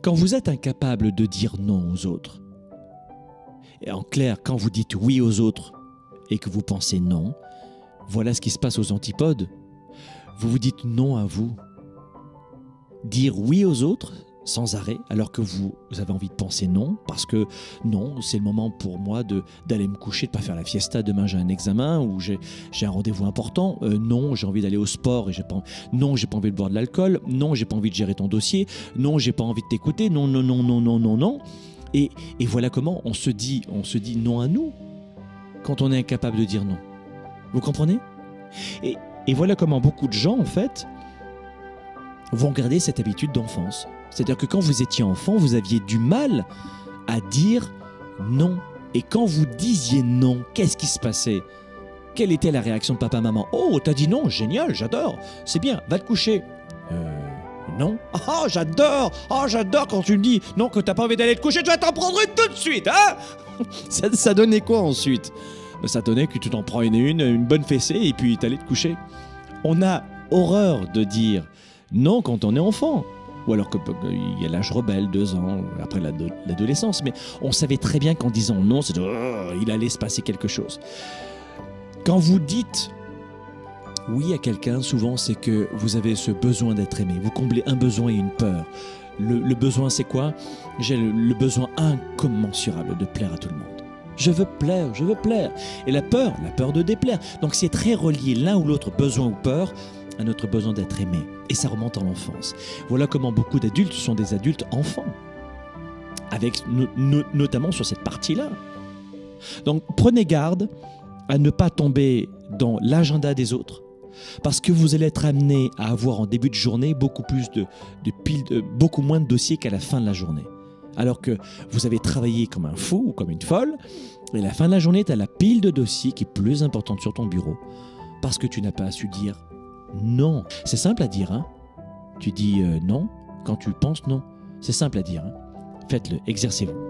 Quand vous êtes incapable de dire non aux autres, et en clair, quand vous dites oui aux autres et que vous pensez non, voilà ce qui se passe aux antipodes. Vous vous dites non à vous. Dire oui aux autres sans arrêt, alors que vous avez envie de penser non, parce que non, c'est le moment pour moi d'aller me coucher, de ne pas faire la fiesta, demain j'ai un examen ou j'ai un rendez-vous important, non, j'ai envie d'aller au sport, non, j'ai pas envie de boire de l'alcool, non, j'ai pas envie de gérer ton dossier, non, j'ai pas envie de t'écouter, non, non, non, non, non, non, non. Et voilà comment on se dit non à nous quand on est incapable de dire non. Vous comprenez ? Et voilà comment beaucoup de gens, en fait, vont garder cette habitude d'enfance. C'est-à-dire que quand vous étiez enfant, vous aviez du mal à dire non. Et quand vous disiez non, qu'est-ce qui se passait ? Quelle était la réaction de papa-maman ? Oh, t'as dit non, génial, j'adore, c'est bien, va te coucher. Non. Ah, j'adore quand tu me dis non, que t'as pas envie d'aller te coucher, tu vas t'en prendre une tout de suite, hein ? Ça donnait quoi ensuite ? Ça donnait que tu t'en prends une bonne fessée et puis t'allais te coucher. On a horreur de dire non quand on est enfant. Ou alors qu'il y a l'âge rebelle, 2 ans, après l'adolescence. Mais on savait très bien qu'en disant non, il allait se passer quelque chose. Quand vous dites oui à quelqu'un, souvent c'est que vous avez ce besoin d'être aimé. Vous comblez un besoin et une peur. Le besoin, c'est quoi ? J'ai le besoin incommensurable de plaire à tout le monde. Je veux plaire. Et la peur de déplaire. Donc c'est très relié l'un ou l'autre, besoin ou peur, à notre besoin d'être aimé. Et ça remonte en l'enfance. Voilà comment beaucoup d'adultes sont des adultes enfants. Avec notamment sur cette partie-là. Donc prenez garde à ne pas tomber dans l'agenda des autres. Parce que vous allez être amené à avoir en début de journée beaucoup moins de dossiers qu'à la fin de la journée. Alors que vous avez travaillé comme un fou ou comme une folle, et à la fin de la journée, tu as la pile de dossiers qui est plus importante sur ton bureau, parce que tu n'as pas su dire non. C'est simple à dire, hein. Tu dis non quand tu penses non. C'est simple à dire, hein. Faites-le, exercez-vous.